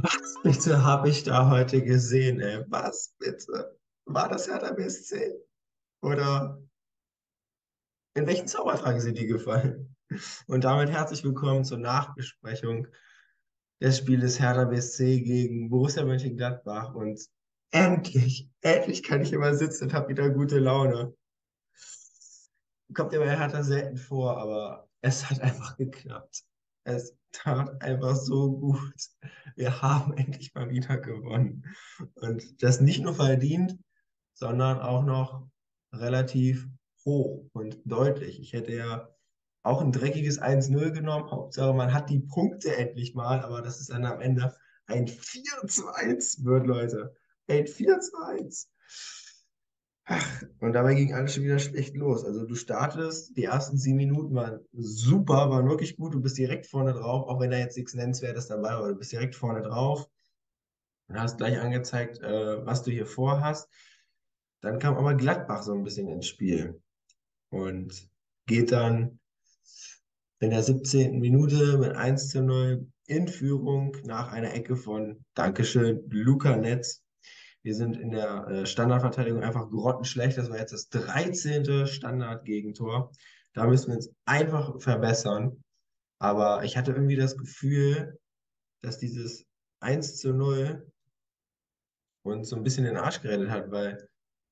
Was bitte habe ich da heute gesehen, ey? Was bitte? War das Hertha BSC? Oder in welchen Zaubertrank sind die gefallen? Und damit herzlich willkommen zur Nachbesprechung des Spieles Hertha BSC gegen Borussia Mönchengladbach. Und endlich kann ich immer sitzen und habe wieder gute Laune. Kommt ja bei Hertha selten vor, aber es hat einfach geklappt. Es tat einfach so gut. Wir haben endlich mal wieder gewonnen. Und das nicht nur verdient, sondern auch noch relativ hoch und deutlich. Ich hätte ja auch ein dreckiges 1-0 genommen. Hauptsache, man hat die Punkte endlich mal, aber das ist dann am Ende ein 4-1 wird, Leute. Ein 4-1. Und dabei ging alles schon wieder schlecht los. Also du startest, die ersten 7 Minuten waren super, waren wirklich gut. Du bist direkt vorne drauf, auch wenn da jetzt nichts Nennenswertes dabei war. Du bist direkt vorne drauf und hast gleich angezeigt, was du hier vorhast. Dann kam aber Gladbach so ein bisschen ins Spiel und geht dann in der 17. Minute mit 1-0 in Führung nach einer Ecke von Dankeschön, Luca Netz. Wir sind in der Standardverteidigung einfach grottenschlecht. Das war jetzt das 13. Standardgegentor. Da müssen wir uns einfach verbessern. Aber ich hatte irgendwie das Gefühl, dass dieses 1-0 uns so ein bisschen den Arsch gerettet hat, weil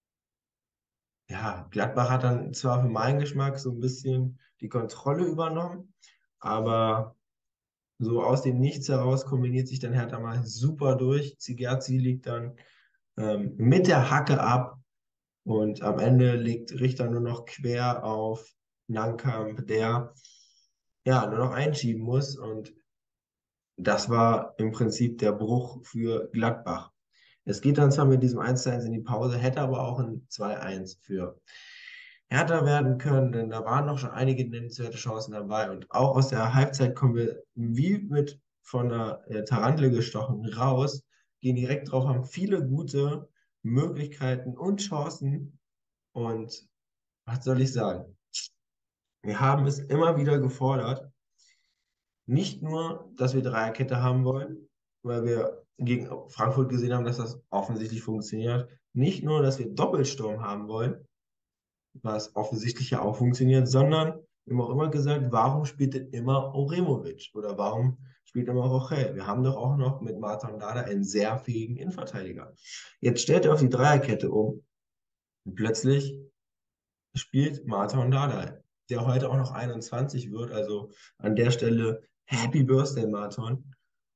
ja, Gladbach hat dann zwar für meinen Geschmack so ein bisschen die Kontrolle übernommen, aber so aus dem Nichts heraus kombiniert sich dann Hertha mal super durch. Zigerzi liegt dann mit der Hacke ab und am Ende legt Richter nur noch quer auf Nankamp, der ja nur noch einschieben muss. Und das war im Prinzip der Bruch für Gladbach. Es geht dann zwar mit diesem 1-1 in die Pause, hätte aber auch ein 2-1 für Hertha werden können, denn da waren noch schon einige nennenswerte Chancen dabei. Und auch aus der Halbzeit kommen wir wie mit von der Tarantel gestochen raus, gehen direkt drauf, haben viele gute Möglichkeiten und Chancen. Und was soll ich sagen? Wir haben es immer wieder gefordert, nicht nur, dass wir Dreierkette haben wollen, weil wir gegen Frankfurt gesehen haben, dass das offensichtlich funktioniert. Nicht nur, dass wir Doppelsturm haben wollen, was offensichtlich ja auch funktioniert, sondern wir haben auch immer gesagt, warum spielt denn immer Oremovic oder warum spielt immer Rochel? Wir haben doch auch noch mit Martin Dada einen sehr fähigen Innenverteidiger. Jetzt stellt er auf die Dreierkette um und plötzlich spielt Martin Dada, der heute auch noch 21 wird. Also an der Stelle Happy Birthday, Martin.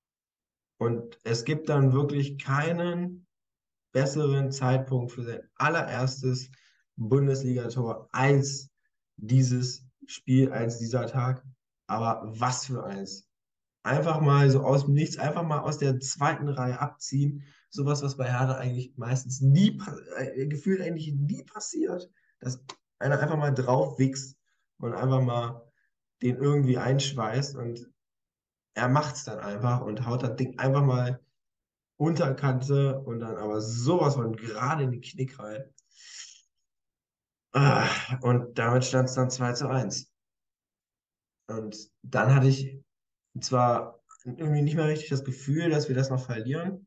Und es gibt dann wirklich keinen besseren Zeitpunkt für sein allererstes Bundesligator als dieses Spiel, als dieser Tag. Aber was für eins. Einfach mal so aus dem Nichts, einfach mal aus der zweiten Reihe abziehen. Sowas, was bei Hertha eigentlich meistens nie, gefühlt eigentlich nie passiert, dass einer einfach mal drauf wächst und einfach mal den irgendwie einschweißt und er macht es dann einfach und haut das Ding einfach mal Unterkante und dann aber sowas von gerade in den Knick rein. Und damit stand es dann 2-1. Und dann hatte ich zwar irgendwie nicht mehr richtig das Gefühl, dass wir das noch verlieren,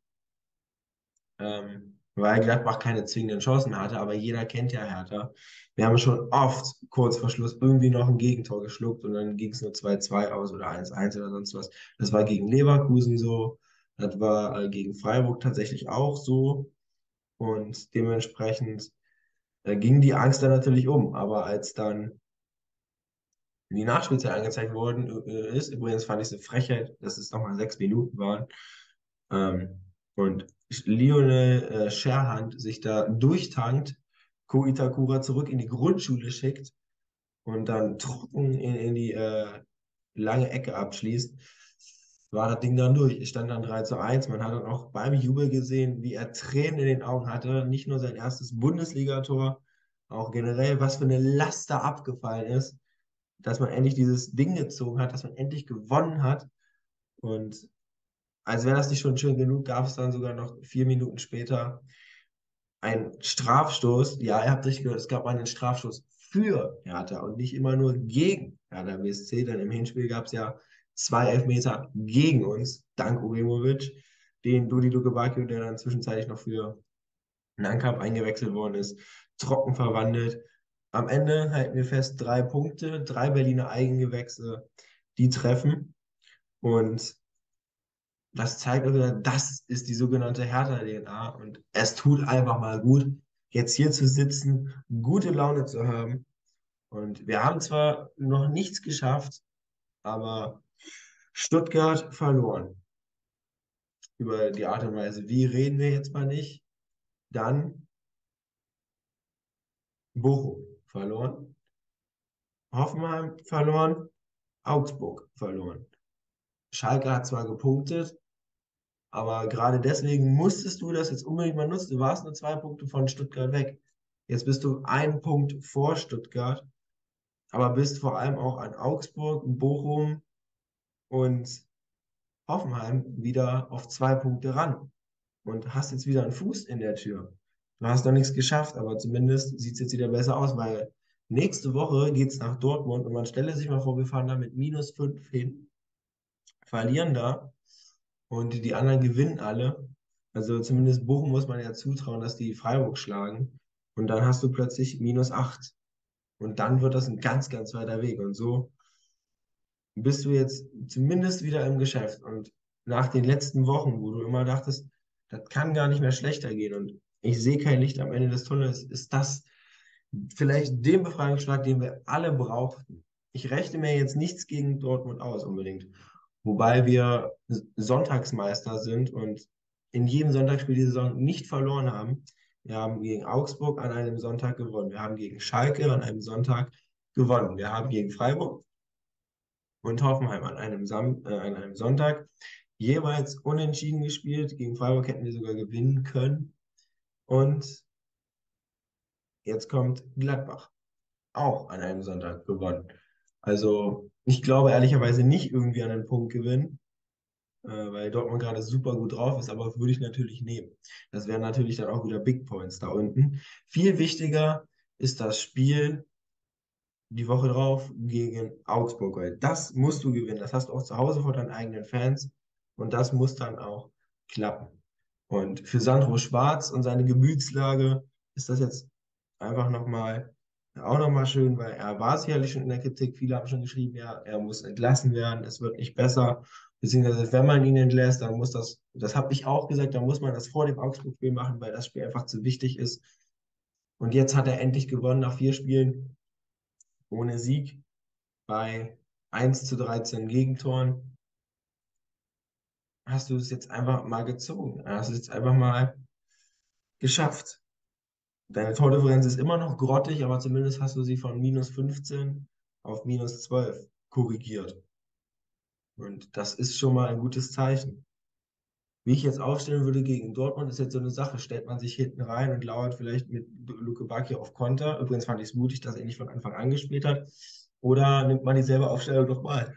weil Gladbach keine zwingenden Chancen mehr hatte, aber jeder kennt ja Hertha. Wir haben schon oft kurz vor Schluss irgendwie noch ein Gegentor geschluckt und dann ging es nur 2-2 aus oder 1-1 oder sonst was. Das war gegen Leverkusen so, das war gegen Freiburg tatsächlich auch so und dementsprechend ging die Angst dann natürlich um. Aber als dann die Nachspielzeit angezeigt worden ist, übrigens fand ich es eine Frechheit, dass es nochmal 6 Minuten waren, und Lionel Scherhand sich da durchtankt, Ko Itakura zurück in die Grundschule schickt und dann trocken in die lange Ecke abschließt, war das Ding dann durch. Es stand dann 3-1. Man hat dann auch beim Jubel gesehen, wie er Tränen in den Augen hatte. Nicht nur sein erstes Bundesligator, auch generell, was für eine Last da abgefallen ist, dass man endlich dieses Ding gezogen hat, dass man endlich gewonnen hat. Und als wäre das nicht schon schön genug, gab es dann sogar noch 4 Minuten später einen Strafstoß. Ja, ihr habt richtig gehört, es gab einen Strafstoß für Hertha und nicht immer nur gegen Hertha BSC. Denn im Hinspiel gab es ja 2 Elfmeter gegen uns, dank Uremovic, den Dodi Lukebakio, der dann zwischenzeitlich noch für Nankamp eingewechselt worden ist, trocken verwandelt. Am Ende halten wir fest, 3 Punkte, 3 Berliner Eigengewächse, die treffen. Und das zeigt auch wieder, das ist die sogenannte Hertha-DNA. Und es tut einfach mal gut, jetzt hier zu sitzen, gute Laune zu haben. Und wir haben zwar noch nichts geschafft, aber Stuttgart verloren. Über die Art und Weise, wie reden wir jetzt mal nicht. Dann Bochum verloren, Hoffenheim verloren, Augsburg verloren. Schalke hat zwar gepunktet, aber gerade deswegen musstest du das jetzt unbedingt mal nutzen. Du warst nur 2 Punkte von Stuttgart weg. Jetzt bist du 1 Punkt vor Stuttgart, aber bist vor allem auch an Augsburg, Bochum und Hoffenheim wieder auf 2 Punkte ran und hast jetzt wieder einen Fuß in der Tür. Du hast noch nichts geschafft, aber zumindest sieht es jetzt wieder besser aus, weil nächste Woche geht es nach Dortmund und man stelle sich mal vor, wir fahren da mit -5 hin, verlieren da und die anderen gewinnen alle. Also zumindest Bochum muss man ja zutrauen, dass die Freiburg schlagen. Und dann hast du plötzlich -8. Und dann wird das ein ganz, ganz weiter Weg. Und so bist du jetzt zumindest wieder im Geschäft. Und nach den letzten Wochen, wo du immer dachtest, das kann gar nicht mehr schlechter gehen und ich sehe kein Licht am Ende des Tunnels, ist das vielleicht den Befreiungsschlag, den wir alle brauchten. Ich rechne mir jetzt nichts gegen Dortmund aus unbedingt. Wobei wir Sonntagsmeister sind und in jedem Sonntagsspiel die Saison nicht verloren haben. Wir haben gegen Augsburg an einem Sonntag gewonnen. Wir haben gegen Schalke an einem Sonntag gewonnen. Wir haben gegen Freiburg und Hoffenheim an einem Sonntag jeweils unentschieden gespielt. Gegen Freiburg hätten wir sogar gewinnen können. Und jetzt kommt Gladbach, auch an einem Sonntag gewonnen. Also ich glaube ehrlicherweise nicht irgendwie an den Punkt gewinnen, weil Dortmund gerade super gut drauf ist, aber würde ich natürlich nehmen. Das wären natürlich dann auch wieder Big Points da unten. Viel wichtiger ist das Spiel die Woche drauf gegen Augsburg, weil das musst du gewinnen. Das hast du auch zu Hause vor deinen eigenen Fans und das muss dann auch klappen. Und für Sandro Schwarz und seine Gemütslage ist das jetzt einfach nochmal auch nochmal schön, weil er war sicherlich schon in der Kritik. Viele haben schon geschrieben, ja, er muss entlassen werden, es wird nicht besser. Beziehungsweise, wenn man ihn entlässt, dann muss das habe ich auch gesagt, dann muss man das vor dem Augsburg-Spiel machen, weil das Spiel einfach zu wichtig ist. Und jetzt hat er endlich gewonnen nach 4 Spielen ohne Sieg bei 1:13 Gegentoren. Hast du es jetzt einfach mal gezogen? Hast du es jetzt einfach mal geschafft? Deine Tordifferenz ist immer noch grottig, aber zumindest hast du sie von -15 auf -12 korrigiert. Und das ist schon mal ein gutes Zeichen. Wie ich jetzt aufstellen würde gegen Dortmund, ist jetzt so eine Sache. Stellt man sich hinten rein und lauert vielleicht mit Luke Bacchio auf Konter. Übrigens fand ich es mutig, dass er nicht von Anfang an gespielt hat. Oder nimmt man dieselbe Aufstellung nochmal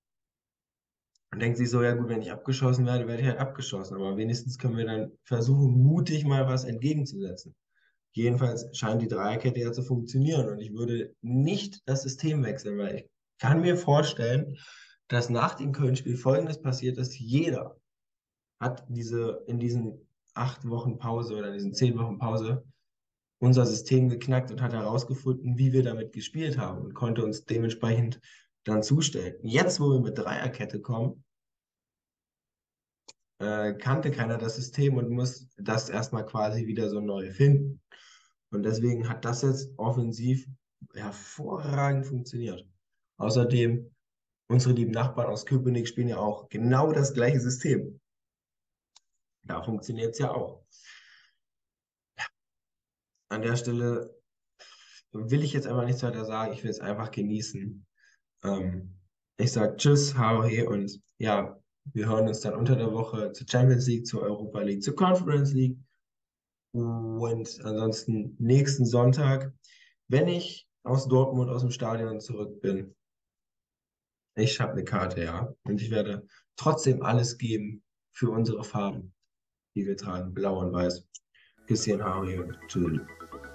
und denkt sich so, ja gut, wenn ich abgeschossen werde, werde ich halt abgeschossen. Aber wenigstens können wir dann versuchen, mutig mal was entgegenzusetzen. Jedenfalls scheint die Dreierkette ja zu funktionieren und ich würde nicht das System wechseln, weil ich kann mir vorstellen, dass nach dem Köln-Spiel Folgendes passiert ist. Jeder hat in diesen 8 Wochen Pause oder in diesen 10 Wochen Pause unser System geknackt und hat herausgefunden, wie wir damit gespielt haben und konnte uns dementsprechend dann zustellen. Jetzt, wo wir mit Dreierkette kommen, kannte keiner das System und muss das erstmal quasi wieder so neu finden. Und deswegen hat das jetzt offensiv hervorragend funktioniert. Außerdem, unsere lieben Nachbarn aus Köpenick spielen ja auch genau das gleiche System. Da funktioniert es ja auch. An der Stelle will ich jetzt einfach nichts weiter sagen. Ich will es einfach genießen. Ich sage Tschüss, Hau und ja, wir hören uns dann unter der Woche zur Champions League, zur Europa League, zur Conference League. Und ansonsten nächsten Sonntag, wenn ich aus Dortmund aus dem Stadion zurück bin, ich habe eine Karte, ja. Und ich werde trotzdem alles geben für unsere Farben, die wir tragen, blau und weiß. Küsschen, Harry und tschüss.